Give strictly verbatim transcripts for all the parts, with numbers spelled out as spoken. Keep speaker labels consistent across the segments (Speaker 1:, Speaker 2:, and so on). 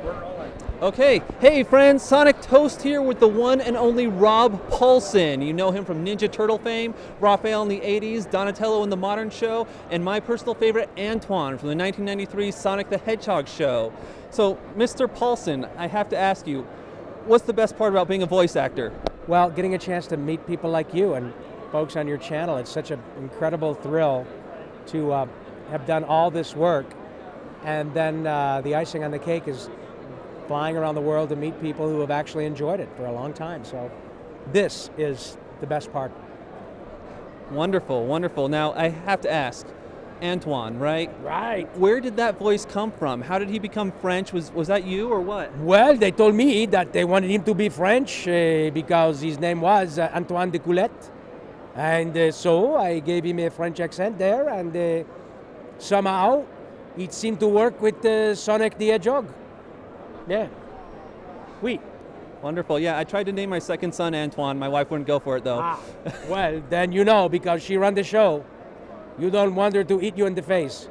Speaker 1: Okay, hey friends, Sonic Toast here with the one and only Rob Paulsen. You know him from Ninja Turtle fame, Raphael in the eighties, Donatello in the modern show, and my personal favorite, Antoine from the nineteen ninety-three Sonic the Hedgehog show. So, Mister Paulsen, I have to ask you, what's the best part about being a voice actor?
Speaker 2: Well, getting a chance to meet people like you and folks on your channel. It's such an incredible thrill to uh, have done all this work, and then uh, the icing on the cake is flying around the world to meet people who have actually enjoyed it for a long time. So this is the best part.
Speaker 1: Wonderful, wonderful. Now I have to ask, Antoine, right?
Speaker 2: Right.
Speaker 1: Where did that voice come from? How did he become French? Was was that you or what?
Speaker 2: Well, they told me that they wanted him to be French uh, because his name was uh, Antoine de Coulette. And uh, so I gave him a French accent there, and uh, somehow it seemed to work with uh, Sonic the Hedgehog. Yeah. Oui.
Speaker 1: Wonderful. Yeah, I tried to name my second son Antoine. My wife wouldn't go for it though.
Speaker 2: Ah, well, then you know, because she run the show. You don't want her to eat you in the face.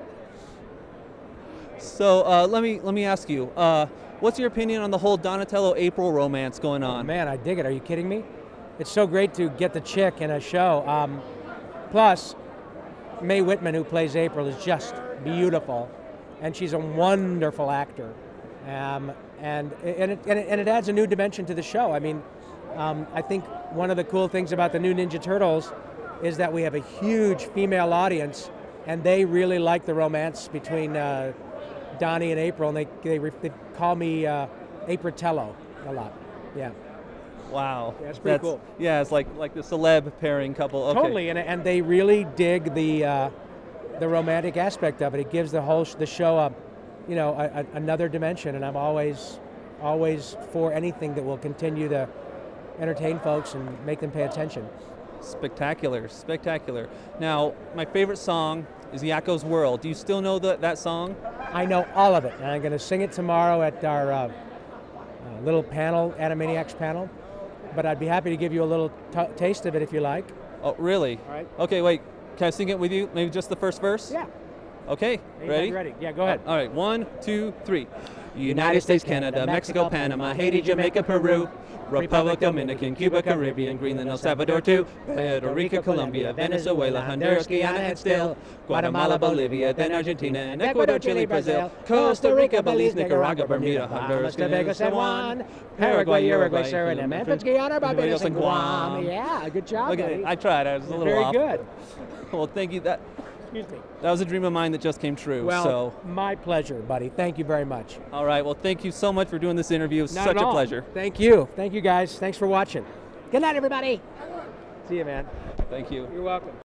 Speaker 1: So uh, let me let me ask you, uh, what's your opinion on the whole Donatello-April romance going on?
Speaker 2: Oh, man, I dig it. Are you kidding me? It's so great to get the chick in a show. Um, plus, Mae Whitman, who plays April, is just beautiful, and she's a wonderful actor. Um, and, and, it, and, it, and it adds a new dimension to the show. I mean, um, I think one of the cool things about the new Ninja Turtles is that we have a huge female audience, and they really like the romance between uh, Donnie and April, and they, they, they call me uh, Apritello a lot. Yeah.
Speaker 1: Wow.
Speaker 2: Yeah, it's pretty
Speaker 1: That's,
Speaker 2: cool.
Speaker 1: Yeah, it's like like the celeb pairing couple. Okay.
Speaker 2: Totally, and, and they really dig the uh, the romantic aspect of it. It gives the whole sh the show a, you know, a, a, another dimension, and I'm always always for anything that will continue to entertain folks and make them pay attention.
Speaker 1: Spectacular, spectacular. Now, my favorite song is Yakko's World. Do you still know the, that song?
Speaker 2: I know all of it, and I'm going to sing it tomorrow at our uh, uh, little panel, Animaniacs panel. But I'd be happy to give you a little t taste of it if you like.
Speaker 1: Oh, really?
Speaker 2: All right.
Speaker 1: Okay, wait. Can I sing it with you? Maybe just the first verse?
Speaker 2: Yeah.
Speaker 1: Okay,
Speaker 2: Anytime
Speaker 1: ready?
Speaker 2: you're ready. Yeah, go ahead.
Speaker 1: All right, one, two, three. United States, Canada, Mexico, Panama, Haiti, Jamaica, Peru, Republic, Dominican, Cuba, Caribbean, Greenland, El Salvador too, Puerto Rico, Colombia, Venezuela, Honduras, Guyana, and still Guatemala, Bolivia, then Argentina, and Ecuador, Chile, Brazil, Costa Rica, Belize, Nicaragua, Bermuda, Honduras, Tobago, San Juan, Paraguay, Uruguay, Suriname, Memphis, Guyana, Barbados, and Guam.
Speaker 2: Yeah, good job,
Speaker 1: Look at
Speaker 2: buddy.
Speaker 1: it. I tried. I was a little
Speaker 2: Very
Speaker 1: off.
Speaker 2: good.
Speaker 1: Well, thank you. That
Speaker 2: Excuse me.
Speaker 1: that was a dream of mine that just came true.
Speaker 2: Well,
Speaker 1: so.
Speaker 2: my pleasure, buddy. Thank you very much.
Speaker 1: All right. Well, thank you so much for doing this interview. It was
Speaker 2: Not
Speaker 1: such
Speaker 2: at
Speaker 1: a
Speaker 2: all.
Speaker 1: pleasure.
Speaker 2: Thank you. Thank you, guys. Thanks for watching. Good night, everybody. See you, man.
Speaker 1: Thank you.
Speaker 2: You're welcome.